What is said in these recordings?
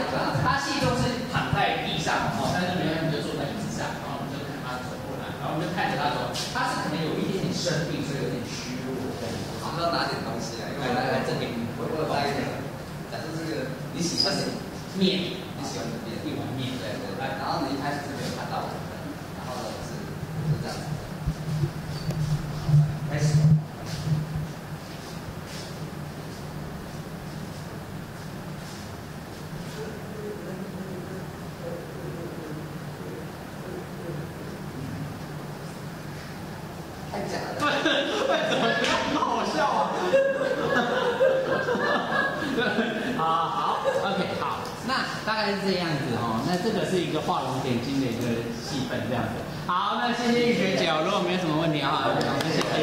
他戏中是躺在地上哦，但是没有，我们就坐在椅子上，然后我们就看他走过来，然后我们就看着他走，他是可能有一点点生病，所以有点虚弱这样子。 好，要拿点东西来， 来这边， 我带一点。假设这个你喜欢的面， 你喜欢的面， 一碗面， 对对对。然后你一开始是没有看到我的，然后呢是这样子。 开始。 太假了。 怎么觉得很好笑啊？好 ，OK， 好，那大概是这样子哦。那这个是一个画龙点睛的一个戏份，这样子。好，那谢谢玉学姐，如果没有什么问题啊，我们谢谢。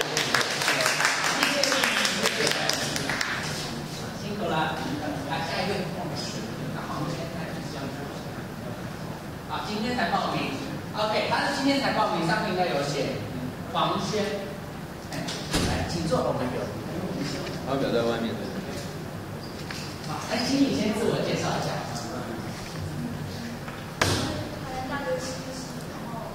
辛苦了。来，下一位放水，然后现在是这样子。好，今天才报名 ，OK， 他是今天才报名，上面应该有写黄轩。来，请坐，我们有。 他表在外面的。 好，哎，请你先自我介绍一下。 大学实习，然后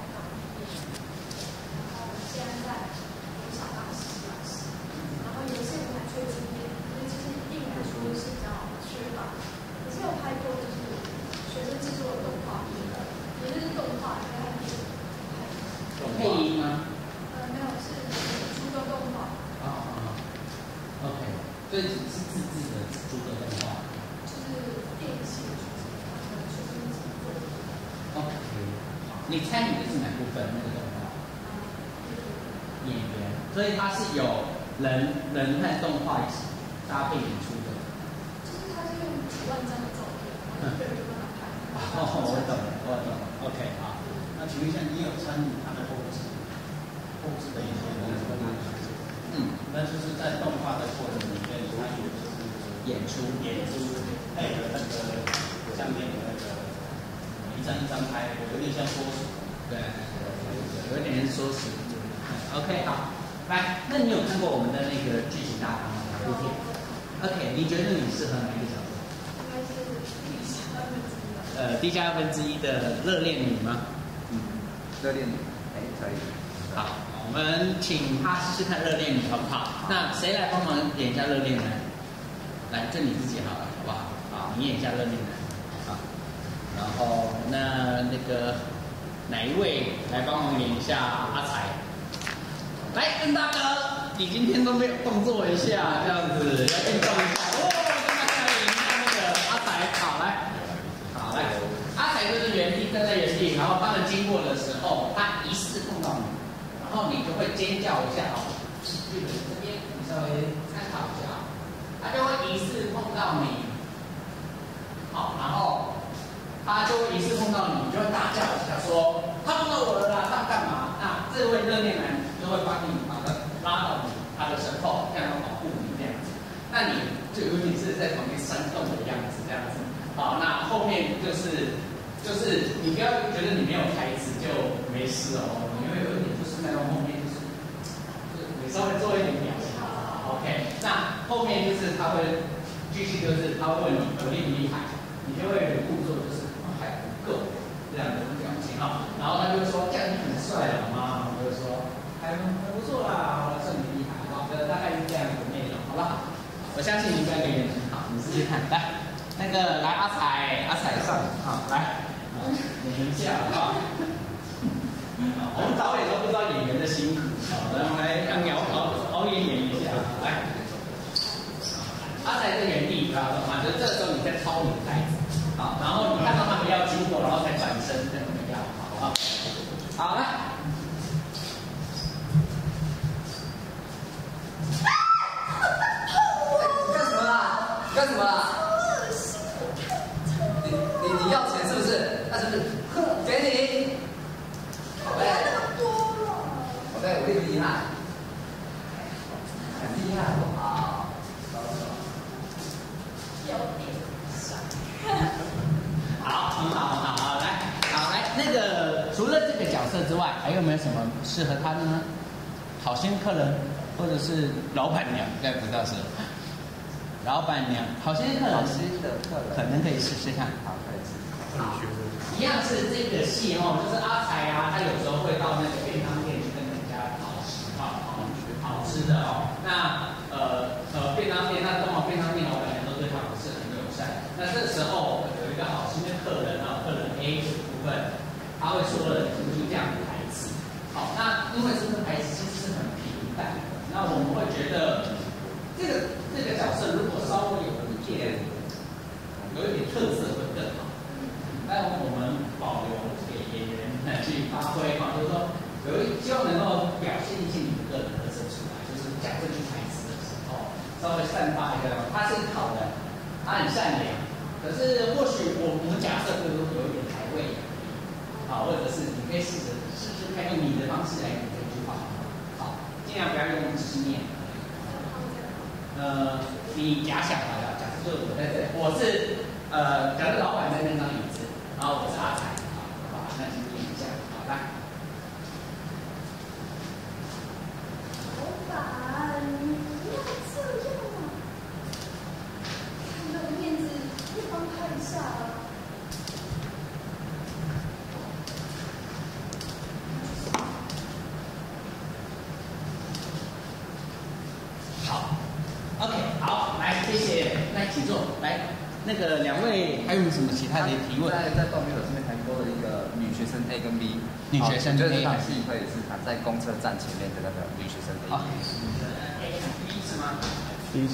现在在国小当实习老师，然后有些舞台缺经验，因为这些硬来说是比较缺乏。可是有拍过就是学生制作的动画，也就是动画，然后配音吗？ 没有，是初中动画。 OK， 所以是自制的猪的动画。 就是电影系的学生制作。 OK， 好，你参与的是哪部分那个动画？演员，所以它是有人和动画一起搭配演出的。 就是他是用几万张的照片，然后一个人就帮他拍。 哦，我懂了。OK， 好。 那请问一下，你有参与他的后置的一些工作吗？那就是在动画的过程里面，他有就是演出配合那个相片的那个一张一张拍，有点像缩时。 对，有点缩时。OK， 好，来，那你有看过我们的那个剧情大纲吗？哪部片 ？OK， 你觉得你适合哪一个角色？ 应该是 D+1的热恋女吗？ 热恋女，可以。 好，我们请她试试看热恋女好不好？那谁来帮忙演一下热恋男？来，就你自己好了，好不好？好，你演一下热恋男。好，然后那个哪一位来帮忙演一下阿才？来，跟大哥，你今天都没有动作一下，这样子要运动一下。哦，跟大家来演一下那个阿才，好来，好来。阿才就是原地站在原地，然后他们经过的时候，他疑似碰到你，然后你就会尖叫一下哦。剧本这边你稍微参考一下，他就会疑似碰到你，好，然后他就会疑似碰到你，你就会大叫一下说他碰到我了啦，他干嘛？那这位热恋男就会帮你把他拉到他的身后，这样要保护你这样子。那你就有点是在旁边煽动的样子，这样子。好，那后面就是你不要觉得你没有台词就没事哦，你会有一点就是那种后面就是你稍微做一点表情 ，OK。那后面就是他会继续就是他会问你我厉不厉害，你就会忍不住就是还不够这样的表情啊，然后他就说这样你很帅了吗？我就说还不错啦，好了，算你厉害，好的，大概是这样的内容，好不好？我相信你应该可以演得很好，你试试看，来。那个来阿彩上，好来，演一下啊！我们导演都不知道演员的辛苦，好，然后来熬夜演一下，来，阿彩在原地，啊，反正这时候你在抄你的袋子，好，然后你看到他们要经过，然后才转身，这样要好不好？好来。 干什么啦？你要钱是不是？那是不是？给你。好呗。好呗，我厉不厉害？很厉害，好不好？ 有点帅。 好，很好，很好，来，那个除了这个角色之外，还有没有什么适合他的呢？好心客人，或者是老板娘，应该不大适合。老板娘，好心的客人，可能可以试试看。 好。 一样是这个系哦，就是阿财啊，他有时候会到那个便当店去跟人家讨食好吃的哦。那便当店，那通常便当店老板娘都对他不是很友善。那这时候有一个好心的客人啊，客人 A 的部分，他会说了就这样的台词。好，那因为这个台词其实是很平淡的，那我们会觉得这个角色如果稍微有一点特色会更好。但我们保留给演员去发挥嘛，就是说希望能够表现一些你的个人特色出来，就是讲这句台词的时候，稍微散发一个，他是好的，他很善良，可是或许我们假设就是有一点台味，啊，或者是你可以试看用你的方式来讲这句话，好，尽量不要用直念。你假想好了，假设就是我在这里，我是假设老板在那张椅子。然后我是阿财，好吧，那请你演一下，好来。 老板，你不要这样啊！看到面子，不妨看一下啊。 好 ，OK， 好，来，谢谢，来，请坐，来。那个两位还有什么其他的提问？ 在报名表这边还多了一个女学生 A 跟 B， 女学生 A， 就是这场戏可以是谈在公车站前面的那个女学生 A。 女学生 A 和 B 是吗 B。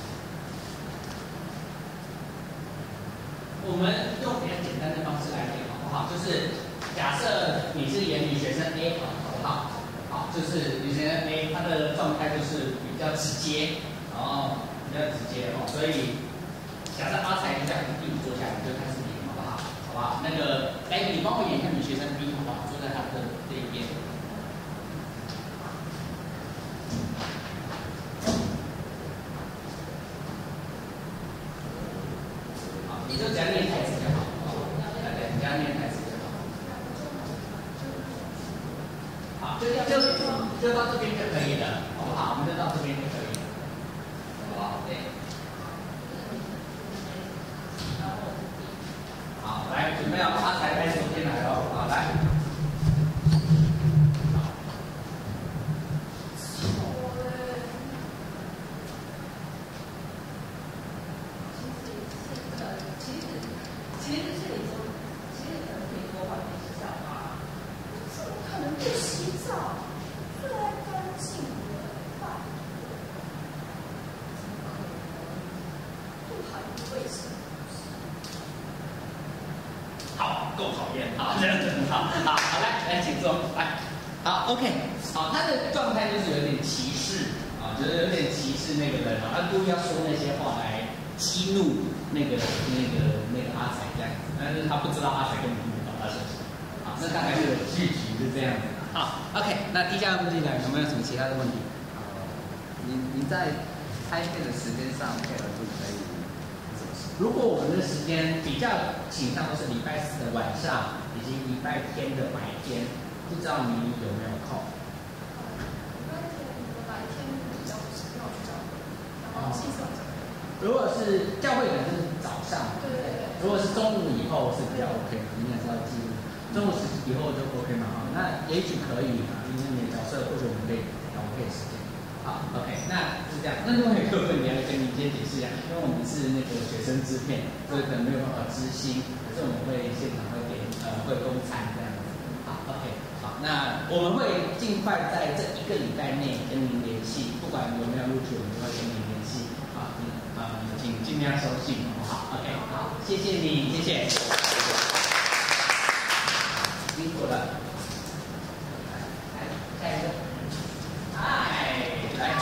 我们用比较简单的方式来演好不好？就是假设你是演女学生 A 好不好？好，就是女学生 A 她的状态就是比较直接，然后比较直接哦，所以。假设阿财就在第五坐下来，你就开始演，好不好？好不好？那个，来，你帮我演一下女学生 B， 好不好？坐在他的这一边。好，你就只要念台词就好，对，你只要念台词就好。好，就到这边就可以了，好不好？我们就到这边就可以了，好不好？对。好，来，准备好，阿财来，首先来喽，好，来。 其实是你说，其实可能可以多换点洗澡吧。怎么可能不洗澡？最爱干净的饭，怎么可能不含卫生？ 好，够讨厌，好，这样子很好，好，来，请坐，来，好 ，OK， 好，他的状态就是有点歧视啊，就是有点歧视那个人啊，他故意要说那些话来激怒那个阿财这样子，但是他不知道阿财根本不知道他是谁，好，那大概这个剧情是这样子，好 ，OK， 那地下问题来有没有什么其他的问题？ 您在拍片的时间上配合度可以？ 如果我们的时间比较倾向都是礼拜四的晚上以及礼拜天的白天，不知道你有没有空？ 礼拜天的白天比较不是要去教会，然后星期六。 如果是教会的，就是早上， 对对对。 如果是中午以后是比较 OK，你也是要记录。中午以后就 OK 嘛，哈，那也许可以啊，因为你的角色或者我们可以调配时间。好 ，OK， 那是这样。那另外一个部分你要跟你先解释一下，因为我们是那个学生制片，所以可能没有办法知心，可是我们会现场会给会公餐这样子。好 ，OK， 好，那我们会尽快在这一个礼拜内跟您联系，不管有没有录取，我们都会跟您联系。好，请尽量收信，好不好 ？OK， 好，谢谢你，谢谢。辛苦了。来，下一个。嗨，来。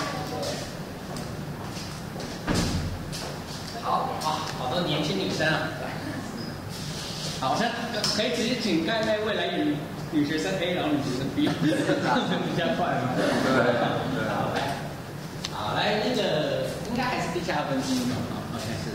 好，好多年轻女生啊，来。好，那可以直接请刚才那位来演女学生 A， 然后女学生 B， 比较快嘛。对，好，来，好，来那个应该还是地下分析嘛，好 ，OK 是。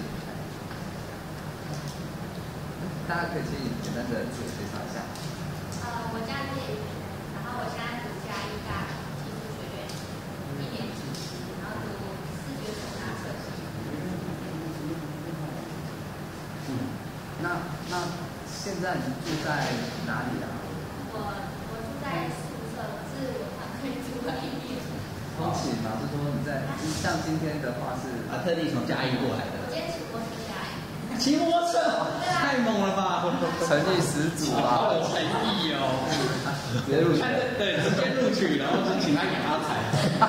大家可以先简单的自我介绍一下。 我叫叶宇璇，然后我现在读嘉义大技术学院1年级，然后读视觉手拿设计。 那现在你住在哪里啊？ 我住在宿舍，是我堂可以住在里面。 通勤嘛，是说你在像今天的话是特地从嘉义过来的。 我今天骑摩托车来。 骑摩托车，太猛了吧！ 诚意十足啊！ 好有诚意哦。 直接录取。 对，直接录取，然后就请他养阿财。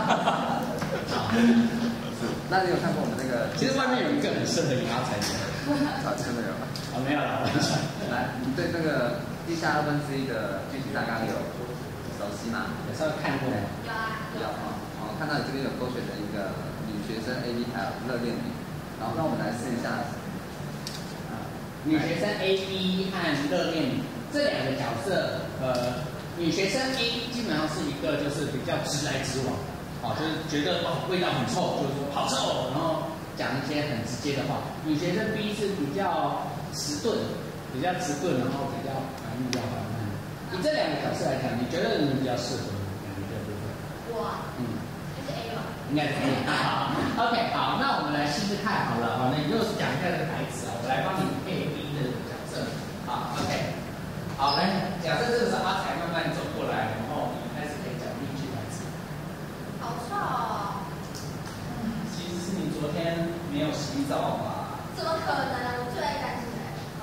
那你有看过我们那个？ 其实外面有一个很适合养阿财的。 真的有吗？ 没有了。 来，你对那个地下1/2的剧情大纲有熟悉吗？ 有稍微看过吗？ 有啊。 有啊。看到你这边有勾选的一个女学生 A B 还有热恋女，然后让我们来试一下。 女学生 A B 和热恋女这两个角色，女学生 A 基本上是一个就是比较直来直往，就是觉得味道很臭，就是说好臭，然后讲一些很直接的话。女学生 B 是比较迟钝，然后比较反应比较缓慢。以这两个角色来讲，你觉得你比较适合哪一个部分？ 我。就是 A 吧。应该是 A。好 ，OK， 好，那我们来试试看好了，那你就是讲一下这个台词啊，我来帮你配 B 的角色。好 ，OK， 好，来，假设这个是阿财慢慢走过来，然后你开始可以讲第一句台词。 好臭哦！ 其实是你昨天没有洗澡吧？ 怎么可能啊？我最爱干净的。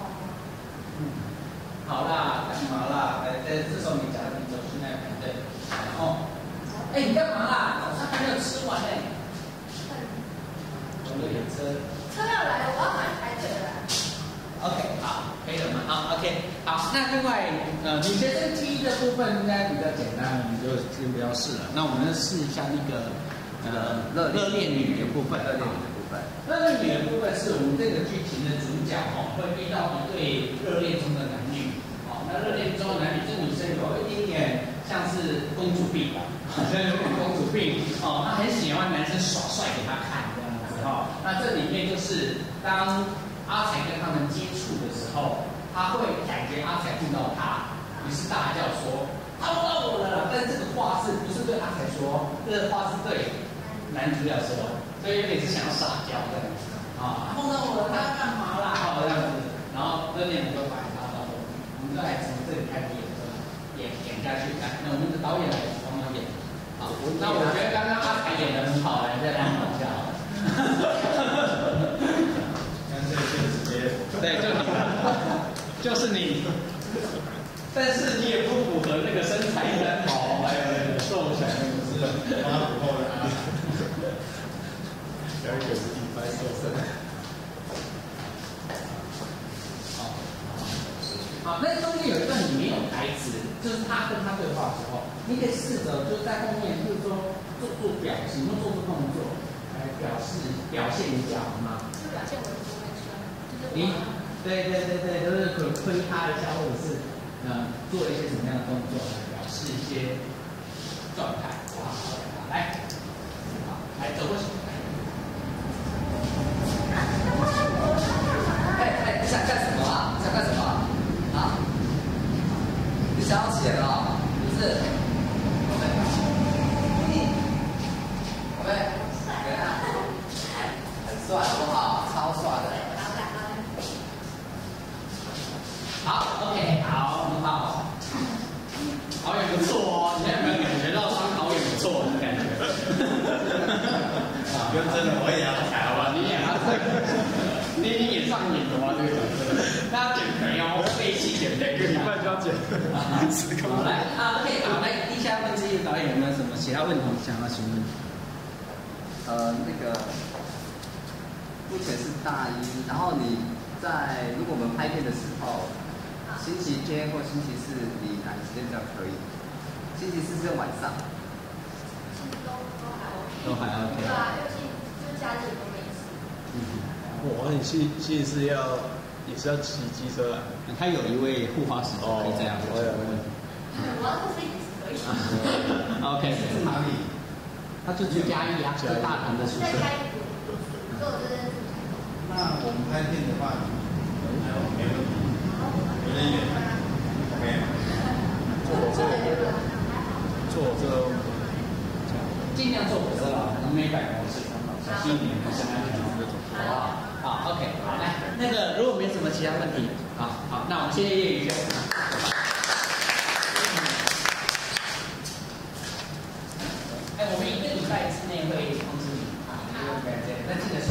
好啦，干嘛啦？这时候你假如你走去那排队，然后，你干嘛啦？早上还没有吃完嘞。我有点车要来了，我要马上排队了。 OK， 好，可以了吗？好 ，OK， 好。那另外，女学生 T 的部分应该比较简单，我们就先不要试了。那我们试一下那个热恋女的部分。热恋女的部分是我们这个剧情的主角会遇到一对热恋中的男女。那热恋中的男女，这女生有一点点像是公主病吧，好像有点公主病她很喜欢男生耍帅给她看这样子那这里面就是当阿财跟他们接触的时候，他会感觉阿财碰到他，于是大叫说他碰到我了。但这个话是不是对阿财说？这个话是对男主角说，所以有点是想要撒娇这样子他碰到我了，他要干嘛啦？这样子，然后热恋就把他拉到后面，我们就来从这里开始演下去。来，那我们的导演来帮忙演。好，那我觉得刚刚阿财演得很好，来再来好一下好了。对，就是你，但是你也不符合那个身材很好，还有那个瘦起来那个是帮他补后的啊。 有一个是一般瘦身。 好，那中间有一段你没有台词，就是他跟他对话的时候，你可以试着就在后面，就是说做表情，做动作来表现一下，好吗？ 就表现我的不会说， 你对，就是可推他一下，或者是做一些什么样的动作来表示一些状态。好，来，走过去。 你想干什么啊？你想干什么啊？你想要钱啊？是不是？宝贝，很帅好不好？超帅的。 好 ，OK， 好，很好，导演不错哦，你有没有感觉到当导演不错的感觉？ 不用真的，我也要踩好吧？ 你演你演上瘾了吗？这个角色，大家减肥哦，背弃减肥， 1个礼拜就要减。 好，来，OK， 好，来，地下分之一导演有没有什么其他问题想要询问？ 那个目前是大一，然后你在如果我们拍片的时候。星期天或星期四，你哪个时间比较可以？星期四是晚上。 都还 OK。 对啊，就假日都没事。 你星期四也是要骑机车啊？ 他有一位护花使者可以这样。 我有问题。 我要是也是可以。 OK。 住哪里？ 他就住嘉义啊，在大潭的宿舍。 在嘉义住，所以我这边住台中。 那我们拍片的话，没问题。有点远，OK。坐火车， 尽量坐火车啦，能100公尺，小心一点，不是安全，好不好？好 ，OK， 好，来，那个个如果没什么其他问题，好，那我们谢谢叶宇轩。我们1个礼拜之内会通知你啊，那记得